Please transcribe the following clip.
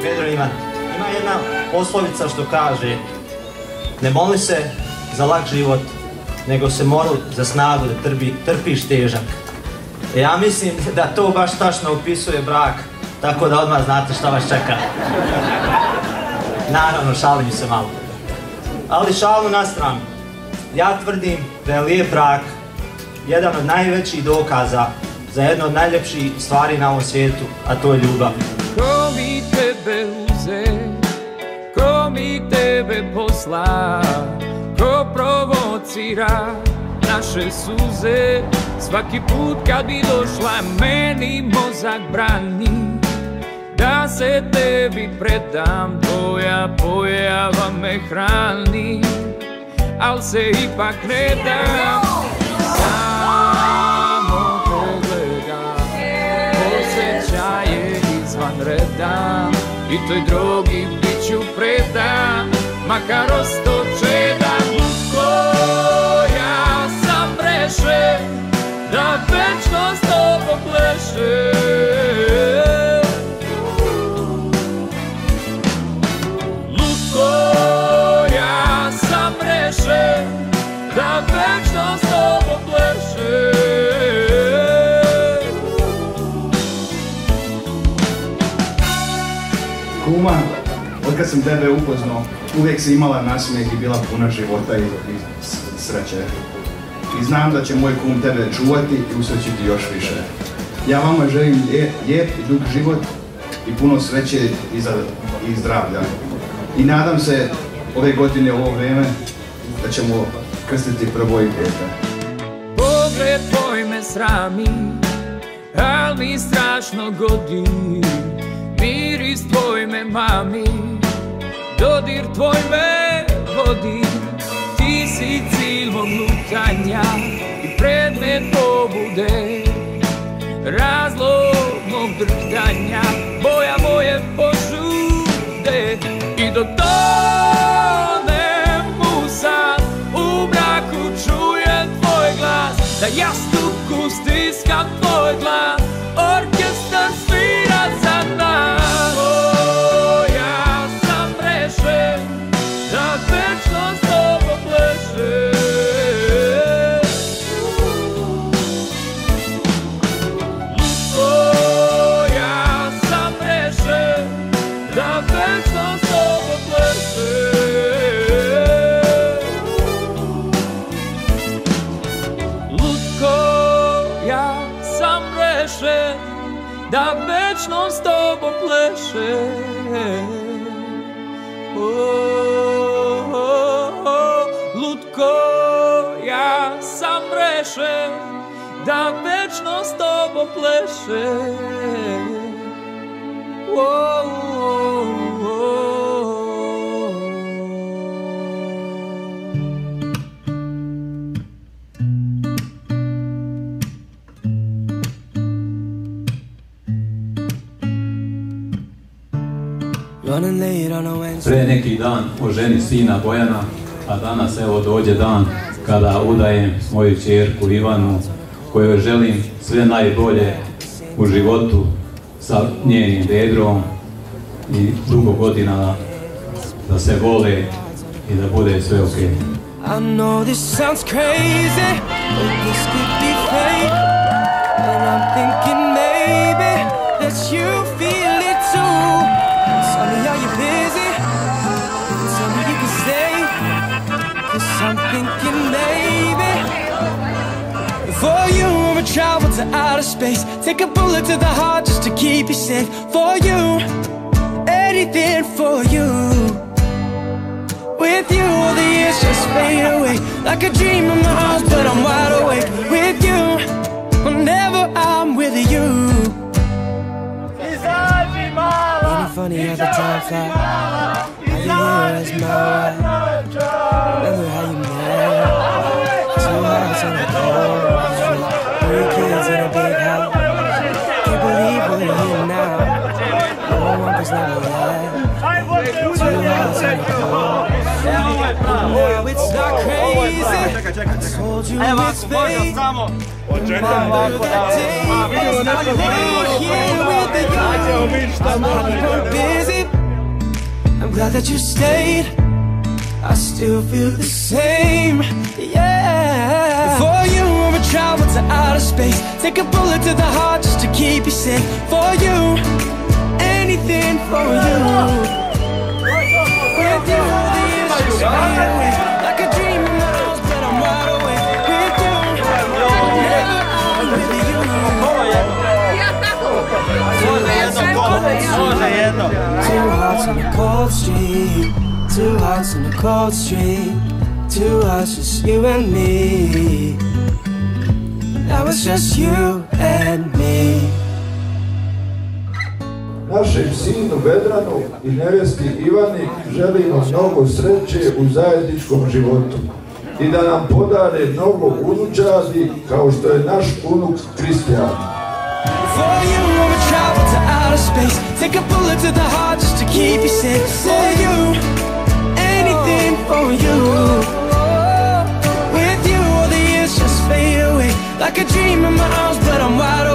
Pedro ima jedna poslovica što kaže: ne moli se za lak život, nego se moli za snagu da trpiš težak. Ja mislim da to baš tačno opisuje brak, tako da odmah znate šta vas čeka. Naravno, šalim se malo. Ali šalu na stranu. Ja tvrdim da je lijep brak jedan od najvećih dokaza za jednu od najljepših stvari na ovom svijetu, a to je ljubav. Ko mi tebe uze, ko mi tebe posla, ko provocira naše suze. Svaki put kad bi došla meni mozak brani da se tebi predam, tvoja pojava me hrani, al se ipak ne dam. Samo pogledam, osjećaj je izvan reda i toj drogi bit ću predan, makar ostoče da lutko ja sam rešen da večno s tobom plešem. Da večno s tobom plešem. Kuma, otkad sam tebe upoznao, uvijek si imala nasmijeh i bila puna života i sreće. I znam da će moj kum tebe čuvati i usrećiti još više. Ja vama želim lijep i dug život i puno sreće i zdravlja. I nadam se ove godine u ovo vrijeme da ćemo krstiti prvo i dijete. Pogled tvoj me srami, al mi strašno godi. Miris tvoj me mami, dodir tvoj me vodi. Ti si cilj mog lutanja i predmet pobude, razlog mog drhtanja, boja moje požude. I do u mraku čujem tvoj glas, da jastuku stiskam tvoj glas, orkestar svira za nas. Ja sam rešen da večno s tobom plešem. Ja sam rešen da večno s tobom plešem. Da večno s tobom plešem. Lutko, ja sam rešen da večno s tobom plešem. Pre neki dan oženi sina Bojana, a danas evo dođe dan kada udajem moju ćerku Ivanu, kojoj želim sve najbolje u životu sa njenim Vedrom i dugo godina da se vole i da bude sve okej. I know this sounds crazy, but this could be fate. And I'm thinking maybe that you feel it too. Tell me, are you busy? Tell me you can stay. 'Cause I'm thinking maybe for you I'ma travel to outer space, take a bullet to the heart just to keep you safe. For you, anything for you. With you, all the years just fade away, like a dream in my arms, but I'm wide awake. With you, whenever I'm with you. Ain't it funny how the time flies? How the years melt. Remember how you met? 2 hearts in a cold street, 3 kids in a big house. Can't believe we're here now. No one was never there. 2 hearts in a cold. Now it's not crazy. I told you it's fate. Remember that day, I lay here with that you're busy. I'm glad that you stayed. I still feel the same, yeah. For you, I would travel to outer space, take a bullet to the heart just to keep you safe. For you, anything for you. With you, all the years just fade away, like a dream in my arms, but I'm wide awake. With you, never out with you. Two hearts on a cold street, two hearts on a cold street, two hearts, just you and me. Now it's just you and me. Našem sinu Vedranu i nevesti Ivani želimo mnogo sreće u zajedničkom životu i da nam podare mnogo unučadi kao što je naš unuk Kristijan. For you, I would travel to outer space, take a bullet to the heart just to keep you safe. For you, anything for you. With you, all the years just fade away, like a dream in my arms, but I'm wide awake.